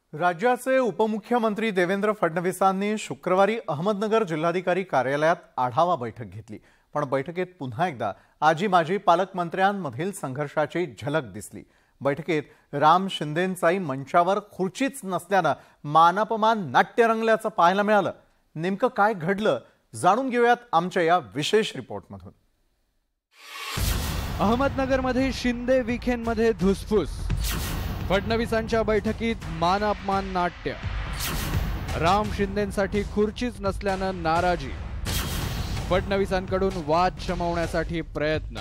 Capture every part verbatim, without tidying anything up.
राज्याचे उपमुख्यमंत्री देवेंद्र फडणवीसांनी शुक्रवारी अहमदनगर जिल्हाधिकारी कार्यालयात आढावा बैठक घेतली। पण बैठकीत पुन्हा एकदा आजी माजी पालकमंत्र्यांमधील संघर्षाची झलक दिसली। बैठकीत राम शिंदेंचाही मंचावर खुर्चीच नसल्याने मानापमान नाट्य रंगल्याचं पाहायला मिळालं। नेमकं काय घडलं जाणून घेऊयात आमच्या या विशेष रिपोर्टमधून। अहमदनगरमध्ये शिंदे विखेंमध्ये धुसफूस, फडणवीसांच्या बैठकीत मान अपमान नाट्य, राम शिंदेंसाठी खुर्चीच नसल्यानं नाराजी, फडणवीसांकडून वाद शमवण्यासाठी प्रयत्न।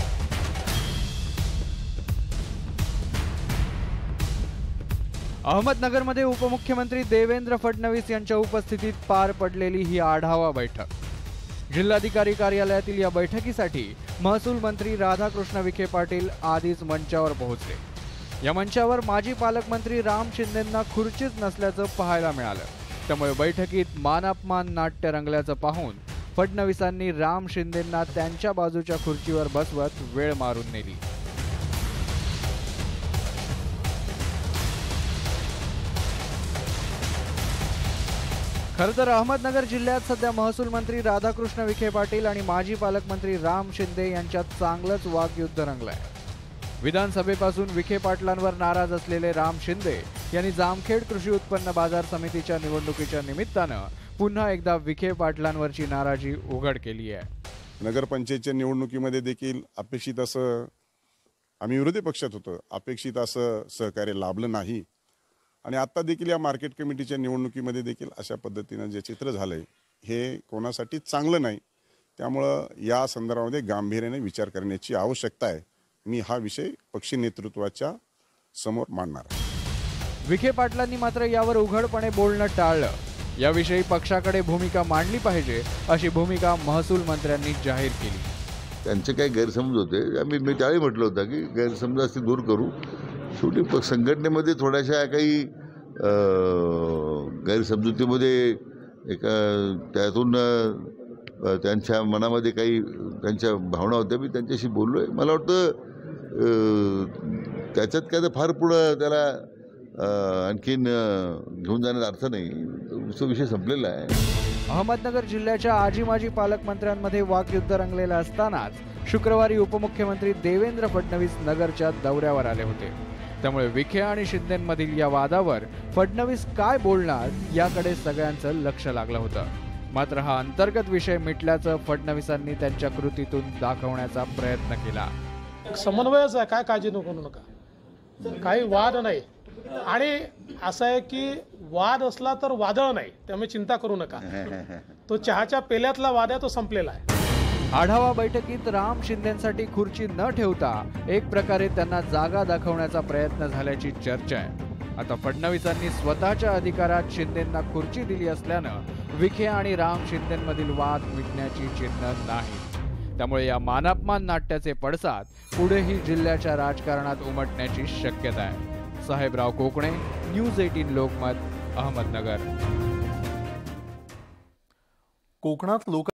अहमदनगरमध्ये उपमुख्यमंत्री देवेंद्र फडणवीस यांच्या उपस्थितीत पार पडलेली ही आढावा बैठक। जिल्हाधिकारी कार्यालयातील या बैठकीसाठी महसूल मंत्री राधाकृष्ण विखे पाटील आधीच मंचावर पोहोचले। या मंचावर माजी पालकमंत्री राम शिंदेंना खुर्चीच नसल्याचं पाहायला मिळालं। त्यामुळे बैठकीत मानापमान नाट्य रंगल्याचं पाहून फडणवीसांनी राम शिंदेंना त्यांच्या बाजूच्या खुर्चीवर बसवत वेळ मारून नेली। खरं तर अहमदनगर जिल्ह्यात सध्या महसूल मंत्री राधाकृष्ण विखे पाटील आणि माजी पालकमंत्री राम शिंदे यांच्यात चांगलंच वाकयुद्ध रंगलंय। विधानसभेपासून विखे पाटलांवर नाराज असलेले राम शिंदे यांनी जामखेड कृषी उत्पन्न बाजार समितीच्या निवडणुकीच्या निमित्तानं पुन्हा एकदा विखे पाटलांवरची नाराजी उघड केली आहे। नगरपंचायतच्या निवडणुकीमध्ये देखील अपेक्षित असं आम्ही विरोधी पक्षात होतो, अपेक्षित असं सहकार्य लाभलं नाही आणि आता देखील या मार्केट कमिटीच्या निवडणुकीमध्ये देखील अशा पद्धतीनं जे चित्र झालंय हे कोणासाठी चांगलं नाही। त्यामुळं या संदर्भामध्ये गांभीर्याने विचार करण्याची आवश्यकता आहे। मी हा विषय पक्ष नेतृत्वाच्या समोर मांडणार आहे। विखे पाटलांनी मात्र यावर उघडपणे बोलणं टाळलं। याविषयी पक्षाकडे भूमिका मांडली पाहिजे अशी भूमिका महसूल मंत्र्यांनी जाहीर केली। त्यांचे काही गैरसमज होते, आम्ही मी त्यावेळी म्हटलं होतं की गैरसमज असते दूर करू। शेवटी संघटनेमध्ये थोड्याशा काही गैरसमजुतीमध्ये एका त्यातून त्यांच्या मनामध्ये काही त्यांच्या भावना होत्या, मी त्यांच्याशी बोललो आहे। मला वाटतं त्याच्यात काय तर फार पुढं त्याला आणखीन घेऊन जाण्याचा अर्थ नाही, तो विषय संपलेला आहे। अहमदनगर जिल्ह्याच्या आजी माजी पालकमंत्र्यांमध्ये वाकयुद्ध रंगलेलं असतानाच शुक्रवारी उपमुख्यमंत्री देवेंद्र फडणवीस नगरच्या दौऱ्यावर आले होते। त्यामुळे विखे आणि शिंदेंमधील या वादावर फडणवीस काय बोलणार याकडे सगळ्यांचं लक्ष लागलं होतं। मात्र हा अंतर्गत विषय मिटल्याचं फडणवीसांनी त्यांच्या कृतीतून दाखवण्याचा प्रयत्न केला। समन्वयच आहे, काय काळजी नको नका, काही वाद नाही आणि असं आहे की वाद असला तर वादळ नाही, त्यामुळे चिंता करू नका। तो चहाच्या पेल्यातला वाद आहे, तो संपलेला आहे। आढावा बैठकीत राम शिंदेंसाठी खुर्ची न ठेवता एक प्रकारे त्यांना जागा दाखवण्याचा प्रयत्न झाल्याची चर्चा आहे। आता फडणवीसांनी स्वतःच्या अधिकारात शिंदेंना खुर्ची दिली असल्यानं विखे आणि राम शिंदेंमधील वाद मिटण्याची चिन्ह नाही। त्यामुळे या मानापमान नाट्याचे पडसाद पुढेही जिल्ह्याच्या राजकारणात उमटण्याची शक्यता आहे। साहेबराव कोकणे, न्यूज अठरा लोकमत, अहमदनगर। कोकणात लोक